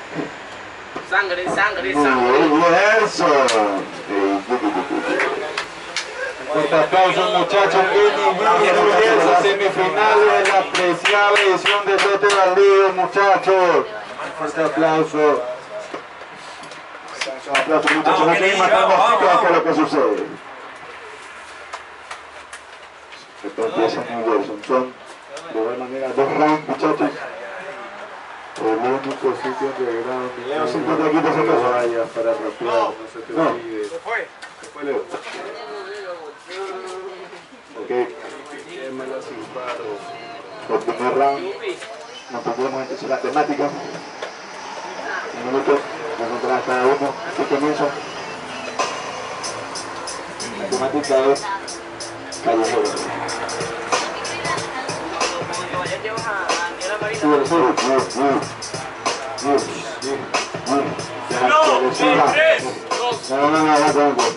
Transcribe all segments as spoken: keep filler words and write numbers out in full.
Sangre, sangre, Muy sangre. bien, eso. Fuerte aplauso, muchachos. Kenny Núñez, semifinales de la apreciada edición de Lote Baldío, muchachos. Fuerte aplauso. Aplausos, muchachos. Aquí matando a lo que sucede. Esto empieza en Wilson. Son de buena manera dos rounds, muchachos. El único sitio que graba Leo cincuenta equipos en casa vaya para rapear, no se te olvide. Se fue. Se fue Leo. Ok. El primer round. Nos pondremos entonces la temática. Un minuto. Nos encontrará cada uno. Así comienza. La temática es callejero. Súbelo, súbelo. No, tres, dos. No, no, no, no, no.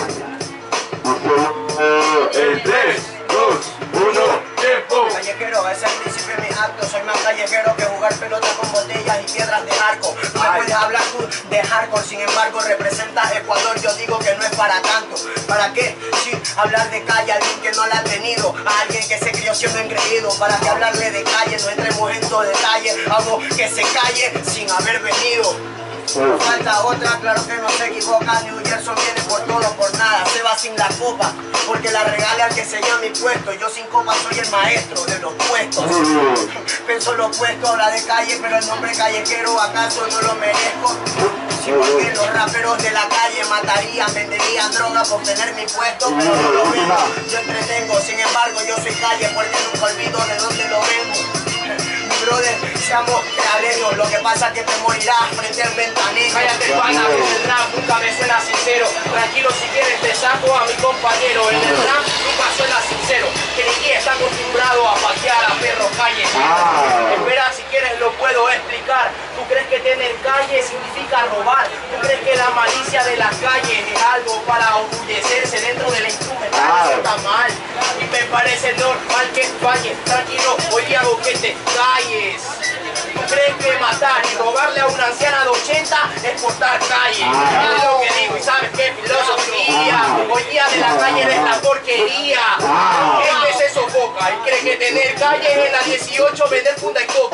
El tres, dos, uno, tiempo. Callejero, es el principio de mi acto. Soy más callejero que jugar pelota con botellas y piedras de arco. No me puedes hablar tú de hardcore, sin embargo representas Ecuador. Yo digo que no es para tanto. ¿Para qué? Sí, hablar de calle a alguien que no la ha tenido, a alguien que se crió siendo engreído. ¿Para qué hablarle de calle? No entremos en todo detalle. Hago que se calle sin haber venido. Falta otra, claro que no se equivoca. New Gerson viene por todo, por nada. Se va sin la copa, porque la regale al que se llama mi puesto. Yo sin copa soy el maestro de los puestos. Pienso lo opuesto, habla de calle, pero el nombre callejero acaso no lo merezco. Si porque los raperos de la calle matarían, venderían droga por tener mi puesto, pero no lo vendo. Yo entretengo, sin embargo yo soy calle porque nunca olvido de dónde lo vengo. Brother, seamos realeños, lo que pasa es que te morirás frente al ventanillo. Cállate, pana, que en el rap nunca me suena sincero. Tranquilo, si quieres te saco a mi compañero. En el rap nunca suena sincero. Que ni está acostumbrado a patear a perros callejeros. Ah. Espera, si quieres lo puedo explicar. ¿Tú crees que tener calle significa robar? ¿Tú crees que la malicia de las calles es algo para orgullecerse dentro de la instrumental? Ah. Eso está mal. Y me parece normal que falles. Tranquilo, hoy hago que te calles. ¿Tú crees que matar y robarle a una anciana de ochenta es portar calle? Ah. Es lo que digo, y sabes qué filosofía. Hoy día de la calle eres la porquería. Ah. Gente se sofoca y cree que tener calle es en la dieciocho vender funda y coca.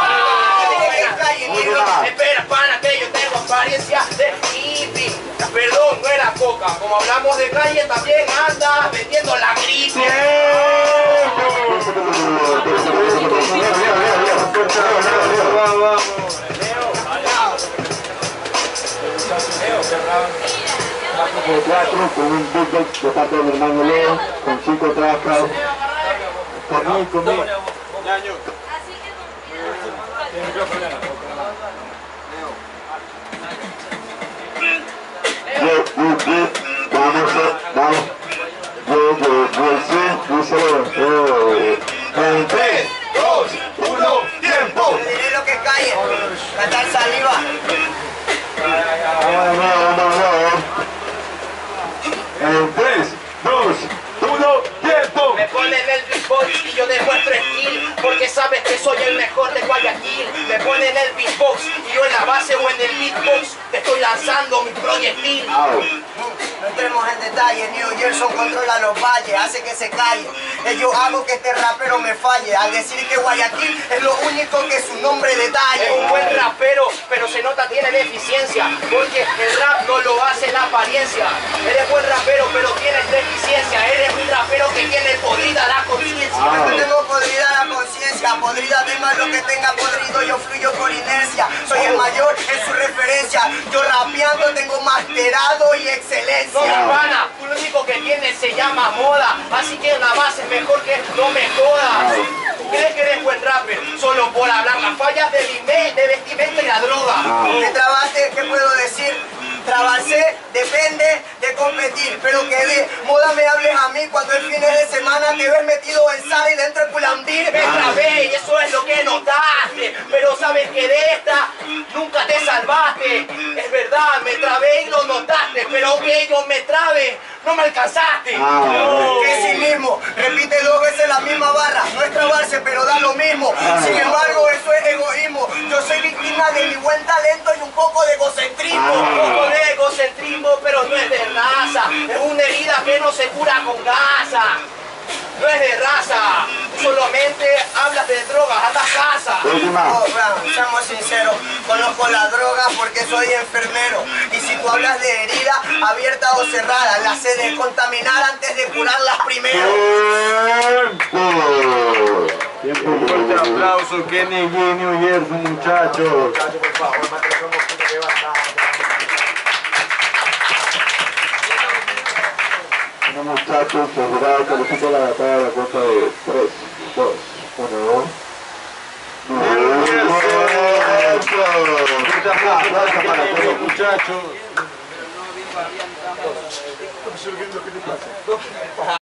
Espera, pana, que yo tengo apariencia de hippie. Perdón, no era coca. Como hablamos de calle, también anda vendiendo la gripe. Por cuatro, con un beatbox de parte de mi hermano Leo, con cinco tracks. Conmigo, conmigo. Vamos, vamos. Yo, yo, yo, sí, díselo. En tres, dos, uno, tiempo. Te diré lo que es calle, cantar saliva. vamos, vamos, vamos. En tres, dos, uno, tiempo. Me ponen el beatbox y yo demuestro skill, porque sabes que soy el mejor de Guayaquil. Me ponen el beatbox y yo en la base o en el beatbox te estoy lanzando mi proyectil. No entremos en detalle, New Gerson controla los valles, hace que se calle. Eh, Yo hago que este rapero me falle, al decir que Guayaquil es lo único que su nombre detalle. Es un buen rapero, pero se nota tiene deficiencia, porque el rap no lo hace la apariencia. Eres buen rapero, pero tienes deficiencia. Eres un rapero que tiene podrida la conciencia. No tengo podrida la conciencia, podrida de más lo que tenga podrido, yo fluyo por inercia. Soy el mayor en su referencia, yo rapeando tengo masterado y excelencia. No, mi pana, tú lo único que tienes se llama moda, así que en la base es mejor que no me jodas. ¿Tú crees que eres buen rapper solo por hablar las fallas del email, de vestimenta y la droga? ¿Qué trabaste? ¿Qué puedo decir? Trabajé, depende de competir, pero que de moda me hables a mí cuando el fines de semana te ves metido en sala y dentro de Pulandir. Me trabé y eso es lo que notaste, pero sabes que de esta nunca te salvaste. Es verdad, me trabé y lo notaste, pero aunque yo me trabe, no me alcanzaste. Ah, Que sí mismo, repite dos veces la misma barra, no es trabarse, pero da lo mismo. Sin embargo, eso es egoísmo. Yo soy víctima de mi buen talento y un poco de egocentrismo. Un poco de egocentrismo, pero no es de raza. Es una herida que no se cura con gasa. No es de raza. Tú solamente hablas de drogas, andas casa. Oh, Brown, seamos sinceros, conozco la droga porque soy enfermero. Y si tú hablas de herida abierta o cerrada, las sé descontaminar antes de curarlas primero. Tiempo. Un fuerte aplauso, Kenny G, New Jersey, muchachos. Muchachos, por favor, mantengan un poquito de bastante. Bueno, muchachos, asegurado que los hizo la batalla de la cuenta de tres, dos, uno. Un aplauso para todos, muchachos.